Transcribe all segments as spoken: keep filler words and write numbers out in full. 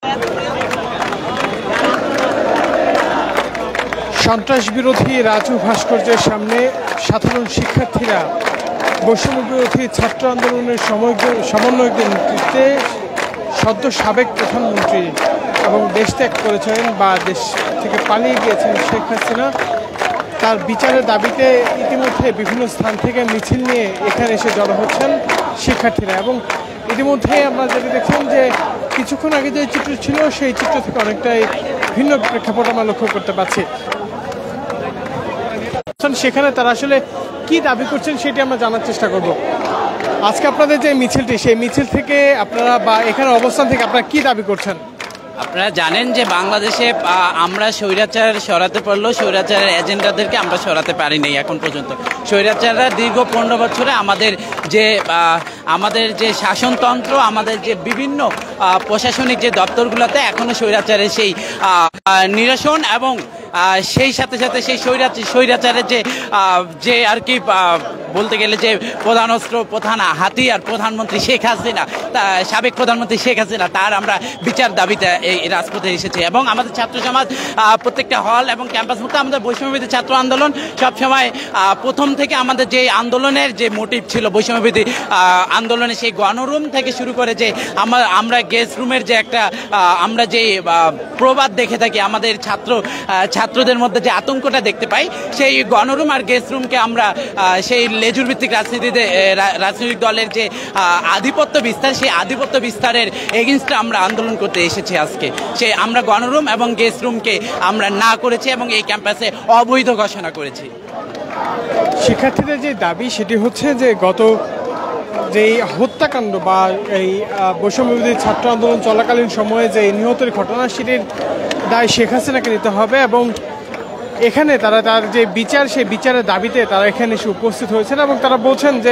সন্ত্রাস বিরোধী রাজু ভাস্কর্যের সামনে সাধারণ শিক্ষার্থীরা বৈষম্য বিরোধী ছাত্র আন্দোলনের সমন্বয়কদের নেতৃত্বে সদ্য সাবেক প্রধানমন্ত্রী এবং দেশ ত্যাগ করেছেন বা দেশ থেকে পালিয়ে গিয়েছেন শেখ হাসিনা, তার বিচারের দাবিতে ইতিমধ্যে বিভিন্ন স্থান থেকে মিছিল নিয়ে এখানে এসে জড়ো হচ্ছেন শিক্ষার্থীরা। এবং ইতিমধ্যে আমরা যেটা দেখছেন যে কিছুক্ষণ আগে যে চিত্র ছিল সেই চিত্র থেকে অনেকটাই ভিন্ন প্রেক্ষাপট আমরা লক্ষ্য করতে পারছি। সেখানে তারা আসলে কি দাবি করছেন সেটি আমরা জানার চেষ্টা করব। আজকে আপনাদের যে মিছিলটি, সেই মিছিল থেকে আপনারা বা এখানে অবস্থান থেকে আপনারা কি দাবি করছেন? আপনারা জানেন যে বাংলাদেশে আমরা স্বৈরাচার সরাতে পারলেও স্বৈরাচারের এজেন্ডাদেরকে আমরা সরাতে পারিনি এখন পর্যন্ত। স্বৈরাচাররা দীর্ঘ পনেরো বছরে আমাদের যে আমাদের যে শাসনতন্ত্র, আমাদের যে বিভিন্ন প্রশাসনিক যে দপ্তরগুলোতে এখনও স্বৈরাচারের সেই নিরসন এবং সেই সাথে সাথে সেই স্বৈরাচার স্বৈরাচারের যে যে আর কি বলতে গেলে যে প্রধান অস্ত্র, প্রধান হাতিয়ার প্রধানমন্ত্রী শেখ হাসিনা, সাবেক প্রধানমন্ত্রী শেখ হাসিনা, তার আমরা বিচার দাবিতে এই রাজপথে এসেছি। এবং আমাদের ছাত্র সমাজ প্রত্যেকটা হল এবং ক্যাম্পাস মুক্ত আমাদের বৈষম্যবিরোধী ছাত্র আন্দোলন সবসময় প্রথম থেকে আমাদের যে আন্দোলনের যে মোটিভ ছিল বৈষম্যবিরোধী আন্দোলনে, সেই গণরুম থেকে শুরু করে যে আমরা আমরা গেস্ট রুমের যে একটা আমরা যে প্রবাদ দেখে থাকি, আমাদের ছাত্র ছাত্রদের মধ্যে যে আতঙ্কটা দেখতে পাই, সেই গণরুম আর গেস্ট রুমকে আমরা সেই লেজুর ভিত্তিক রাজনীতিতে রাজনৈতিক দলের যে আধিপত্য বিস্তার, সেই আধিপত্য বিস্তারের এগেইনস্টে আমরা আন্দোলন করতে এসেছি আজকে। সেই আমরা গণরুম এবং গেস্ট রুমকে আমরা না করেছি এবং এই ক্যাম্পাসে অবৈধ ঘোষণা করেছি। শিক্ষার্থীদের যে দাবি সেটি হচ্ছে যে গত যেই হত্যাকাণ্ড বা এই বৈষম্যবিরোধী ছাত্র আন্দোলন চলাকালীন সময়ে যে নিহতের ঘটনা, সেটির দায় শেখ হাসিনাকে নিতে হবে এবং এখানে তারা তার যে বিচার, সেই বিচারের দাবিতে তারা এখানে এসে উপস্থিত হয়েছেন এবং তারা বলছেন যে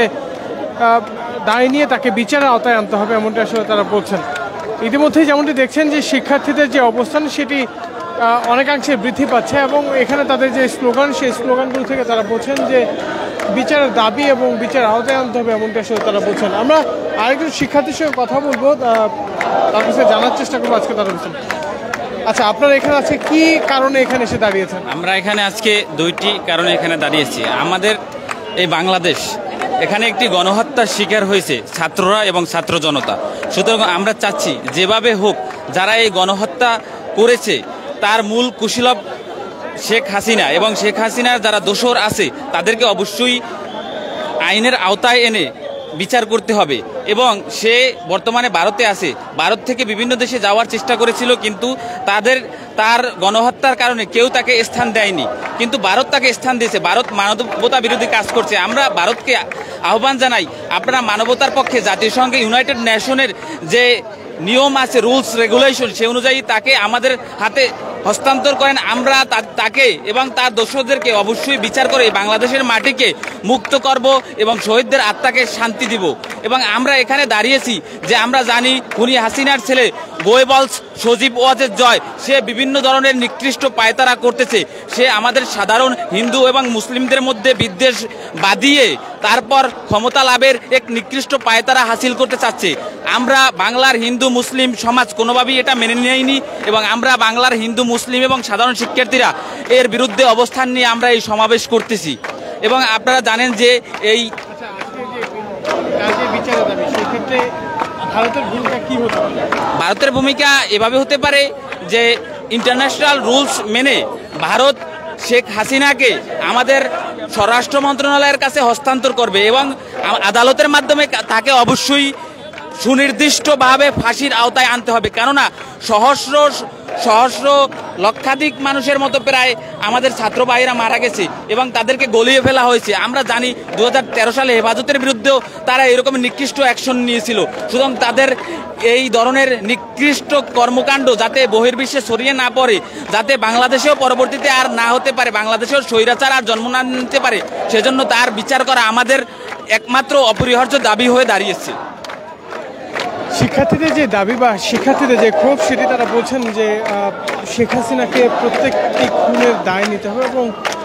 দায় নিয়ে তাকে বিচারের আওতায় আনতে হবে, এমনটি আসলে তারা বলছেন। ইতিমধ্যেই যেমনটি দেখছেন যে শিক্ষার্থীদের যে অবস্থান সেটি অনেকাংশে বৃদ্ধি পাচ্ছে এবং এখানে তাদের যে স্লোগান, সেই স্লোগানগুলো থেকে তারা বলছেন যে বিচারের দাবি এবং বিচার আওতায় আনতে হবে, এমনটি আসলে তারা বলছেন। আমরা আরেকজন শিক্ষার্থীর সঙ্গে কথা বলবো, তার কাছে জানার চেষ্টা করবো আজকে তারা বলছেন। আচ্ছা, আপনারা এখানে আজকে কি কারণে এখানে এসে দাঁড়িয়েছেন? আমরা এখানে আজকে দুইটি কারণে এখানে দাঁড়িয়েছি। আমাদের এই বাংলাদেশ, এখানে একটি গণহত্যার শিকার হয়েছে ছাত্ররা এবং ছাত্র জনতা। সুতরাং আমরা চাচ্ছি যেভাবে হোক যারা এই গণহত্যা করেছে তার মূল কুশীলব শেখ হাসিনা এবং শেখ হাসিনার যারা দোসর আছে তাদেরকে অবশ্যই আইনের আওতায় এনে বিচার করতে হবে। এবং সে বর্তমানে ভারতে আছে, ভারত থেকে বিভিন্ন দেশে যাওয়ার চেষ্টা করেছিল, কিন্তু তাদের তার গণহত্যার কারণে কেউ তাকে স্থান দেয়নি, কিন্তু ভারত তাকে স্থান দিয়েছে। ভারত মানবতা বিরোধী কাজ করছে। আমরা ভারতকে আহ্বান জানাই, আপনারা মানবতার পক্ষে জাতিসংঘে ইউনাইটেড নেশনের যে নিয়ম আছে, রুলস রেগুলেশন, সে অনুযায়ী তাকে আমাদের হাতে হস্তান্তর করেন। আমরা তাকে এবং তার দোষদেরকে অবশ্যই বিচার করে বাংলাদেশের মাটিকে মুক্ত করব এবং শহীদদের আত্মাকে শান্তি দিব। এবং আমরা এখানে দাঁড়িয়েছি যে আমরা জানি খুনি হাসিনার ছেলে গোয়েবলস সজীব ওয়াজের জয়, সে বিভিন্ন ধরনের নিকৃষ্ট পায়তারা করতেছে। সে আমাদের সাধারণ হিন্দু এবং মুসলিমদের মধ্যে বিদ্বেষ বাঁধিয়ে তারপর ক্ষমতা লাভের এক নিকৃষ্ট পায়তারা হাসিল করতে চাচ্ছে। আমরা বাংলার হিন্দু মুসলিম সমাজ কোনোভাবেই এটা মেনে নেয়নি এবং আমরা বাংলার হিন্দু মুসলিম এবং সাধারণ শিক্ষার্থীরা এর বিরুদ্ধে অবস্থান নিয়ে আমরা এই সমাবেশ করতেছি। এবং আপনারা জানেন যে এই ভারতের ভূমিকা এভাবে হতে পারে যে ইন্টারন্যাশনাল রুলস মেনে ভারত শেখ হাসিনাকে আমাদের স্বরাষ্ট্র মন্ত্রণালয়ের কাছে হস্তান্তর করবে এবং আদালতের মাধ্যমে তাকে অবশ্যই সুনির্দিষ্টভাবে ফাঁসির আওতায় আনতে হবে। কেননা সহস্র সহস্র লক্ষাধিক মানুষের মতো প্রায় আমাদের ছাত্র ভাইয়েরা মারা গেছে এবং তাদেরকে গলিয়ে ফেলা হয়েছে। আমরা জানি দু হাজার তেরো সালে হেফাজতের বিরুদ্ধেও তারা এরকম নিকৃষ্ট অ্যাকশন নিয়েছিল। সুতরাং তাদের এই ধরনের নিকৃষ্ট কর্মকাণ্ড যাতে বহির্বিশ্বে ছড়িয়ে না পড়ে, যাতে বাংলাদেশেও পরবর্তীতে আর না হতে পারে, বাংলাদেশেও স্বৈরাচার আর জন্ম না নিতে পারে, সেজন্য তার বিচার করা আমাদের একমাত্র অপরিহার্য দাবি হয়ে দাঁড়িয়েছে। শিক্ষার্থীদের যে দাবি বা শিক্ষার্থীদের যে ক্ষোভ, সেটি তারা বলছেন যে শেখ হাসিনাকে প্রত্যেকটি খুনের দায় নিতে হবে এবং